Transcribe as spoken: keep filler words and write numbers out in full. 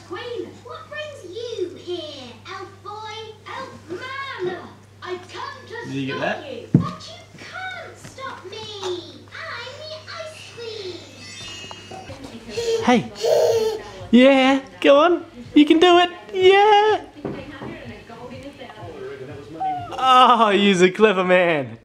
Queen. What brings you here, elf boy? Elf man. I come to Did you get stop that? you. But you can't stop me. I'm the ice queen. Hey. Yeah, go on. You can do it. Yeah. Oh, you're a clever man.